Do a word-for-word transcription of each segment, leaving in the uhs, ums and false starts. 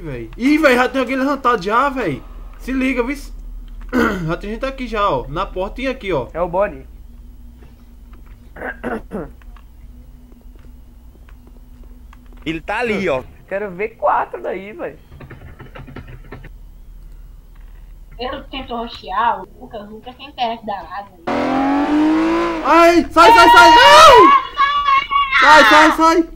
velho. Ih, velho, já tem alguém levantado já, velho. Se liga, viu? Já tem gente aqui já, ó. Na portinha aqui, ó. É o Bonnie. Ele tá ali, ó. Quero ver quatro daí, velho. Eu tento roxear, o Lucas, o Lucas tem internet danado. Ai, sai, sai, sai! Ai! Sai, sai, sai!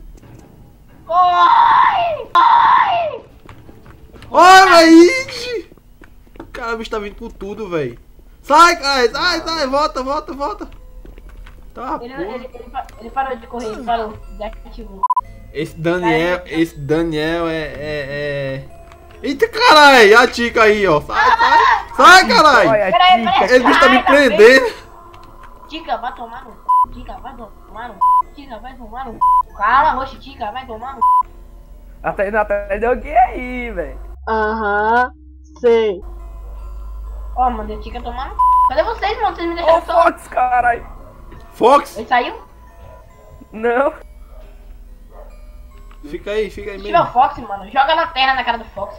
Corre! Corre! Ai, velho! Cara, o bicho tá vindo com tudo, velho. Sai, cara! Sai, sai! Volta, volta, volta! Tá, Ele, porra. ele, ele, ele parou de correr, ele parou. Desativou. Esse Daniel, esse Daniel é, é, é... Eita, caralho! A Tica aí, ó. Sai, sai! Sai, caralho! Olha, Peraí, Tica. peraí. Esse bicho tá me Ai, tá prendendo! Tica, vai tomar no c. Tica, vai tomar no c. Tica, vai tomar no c. Cara, roxo, Tica, vai tomar no c. Ela tá indo atrás de alguém aí, velho. Aham, sei. Ó, mandei Tica tomar no c. Cadê vocês, mano? Vocês me Ô, deixaram só. Fox, caralho. Fox! Ele saiu? Não. Fica aí, fica aí Se tiver o mesmo. Fox, mano, joga na terra na cara do Fox.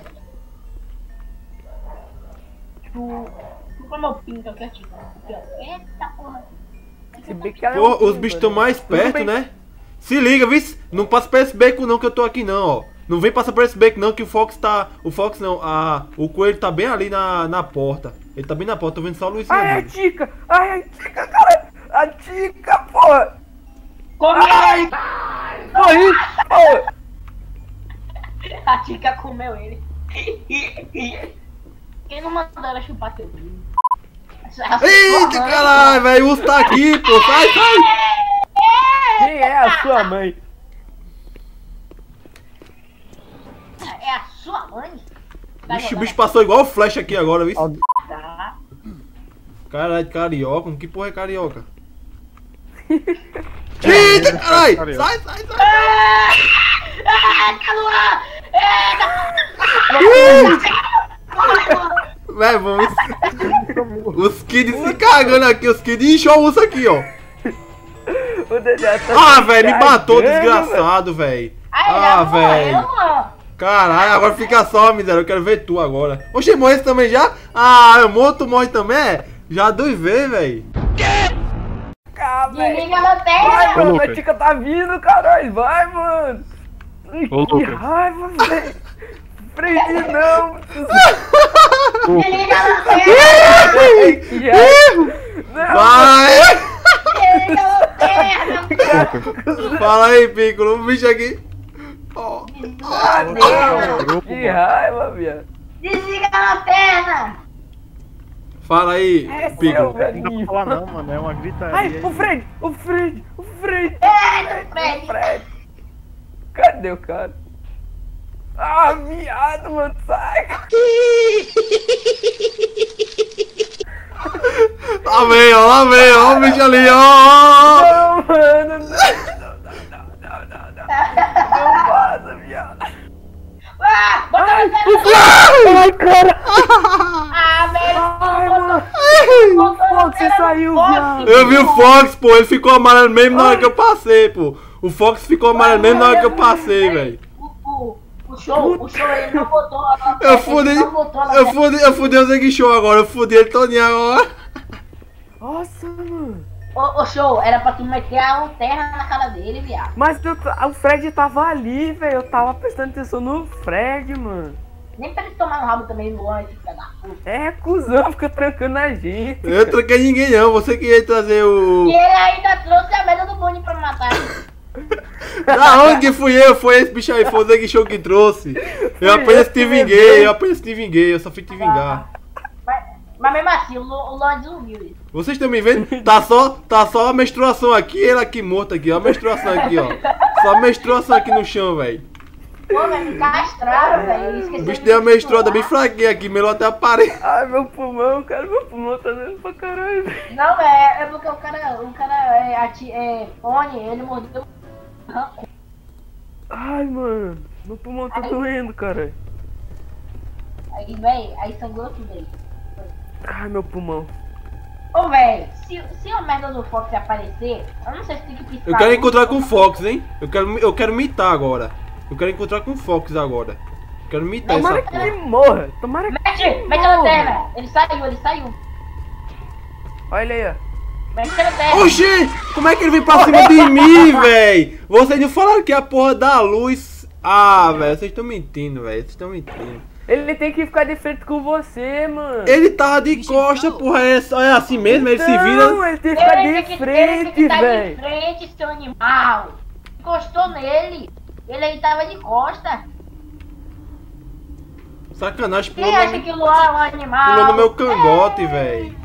Tu... Chupa meu pinto aqui, Tica. Aqui, ó. Eita porra. Se bem que ela é Pô, um os bichos estão pinto, mais Tudo perto, bem. né? Se liga, viu? Não passa por esse beco não que eu tô aqui não, ó. Não vem passar por esse beco não que o Fox tá... O Fox não, a... o coelho tá bem ali na, na porta. Ele tá bem na porta, tô vendo só a luzinha Ai, a dele. Tica. Ai, a Tica, cara. A Tica, porra. Come Ai. ele! Morri, porra. A Tica comeu ele. Quem não mandou ela chupar teu pinto? Eita, caralho, velho. O urso tá aqui, pô. Sai, sai. Quem é a sua mãe? É a sua mãe? Tá Vixe, o jogando bicho passou igual o Flash aqui agora, viu? Alguém- Tá. Caralho, carioca. Que porra é carioca? Eita, caralho. Sai, sai, sai. Eita, Luan! Eita! Velho, vamos... Os kids se cagando aqui. Os kids inchou o urso aqui, ó. O Daniel tá Ah, se velho, me matou, cagando, desgraçado, velho. Aí, Ah, já morreu, velho. Luan. Caralho, agora fica só, miséria. Eu quero ver tu agora. Oxe, morre esse também já? Ah, eu morro, tu morre também? é? Já dois vezes, velho. Ah, velho. Desliga a lanterna. Vai, mano, a Lucas. Tica tá vindo, caralho. Vai, mano. Ai, Ô, que Lucas. raiva, velho. Freire não. Desliga a lanterna. Ai, que raiva. Não. Vai! Desliga a lanterna. Fala aí, Piccolo. O bicho aqui. Ó. Ah, não. Que raiva, viado. Desliga a lanterna. Fala aí, É seu, Piccolo. Não dá pra velhinho. falar não, mano. É uma gritaria. Ai, o Fred, o Fred, o Fred. Eita, Fred. O Fred. Cadê o cara? Ah, viado, mano, sai. Lá vem, ó, lá vem, ó, o bicho ali, ó, ó. Não, mano, não, não, não, não, não, não. Não vaza, viado. Ah, bota a lanterna. Ai, cara. Ah, velho. Ai, mano. Botou a Fox, você lanterna no saiu, Fox. viado. Eu vi o Fox, pô, ele ficou amarelo mesmo na hora que eu passei, pô. O Fox ficou amarelo mesmo na hora que eu passei, velho. O, o, o show, o show, ele não botou a lanterna. Eu fudi, ele não botou a eu lanterna. fudi, eu fudi o Zeg Show agora, eu fudi ele todinho agora. Nossa, mano. Ô, ô, show, era pra tu meter a lanterna na cara dele, viado. Mas eu, o Fred tava ali, velho. Eu tava prestando atenção no Fred, mano. Nem pra ele tomar no rabo também, Luan, esse filho da puta. É, cuzão, fica trancando a gente. Eu troquei ninguém não, você que ia trazer o... E ele ainda trouxe a merda do Bonnie pra matar. Da onde que fui eu? Foi esse bicho aí, foi o Zeg Show que trouxe. Eu apenas te vinguei, eu apenas te vinguei, eu só fui te vingar. Mas, mas mesmo assim, o, Lu, o Luan desumilde isso. Vocês estão me vendo? Tá só, tá só a menstruação aqui, ele aqui morto aqui, ó. A menstruação aqui, ó. Só a menstruação aqui no chão, velho. Pô, velho, me castraram, velho. O Esqueci bicho de deu uma menstruar. menstruada bem fraquinha aqui, melou até a parede. Ai, meu pulmão, cara, meu pulmão tá doendo pra caralho, velho. Não, é, é porque o cara, o cara é, ati, é Pony, ele mordeu. Ai, mano, meu pulmão tá doendo, cara. Aí, velho, aí sangrou tudo aí. Ai, meu pulmão. Ô, velho, se, se a merda do Fox aparecer, eu não sei se tem que piscar. Eu quero muito. encontrar com o Fox, hein? Eu quero, eu quero mitar agora. Eu quero encontrar com o Fox agora. Quero mitar essa Tomara que porra. ele morra. Tomara que Mete, ele mete a morra. lanterna. Ele saiu, ele saiu. Olha ele aí, ó. Mete a lanterna. Oxi! Como é que ele vem pra cima de mim, véi? Vocês não falaram que a porra da luz... Ah, velho, vocês estão mentindo, velho. Vocês estão mentindo. Ele tem que ficar de frente com você, mano. Ele tava de costa, porra. É, só- é assim mesmo? Ele se vira... Não, ele tem que ficar Ele de tem que, ele tem frente, que tá de velho. frente, seu animal. Encostou nele. Ele aí tava de costa. Sacanagem, Quem pulou acha no, que o Luan é um animal? pulou no meu cangote, velho.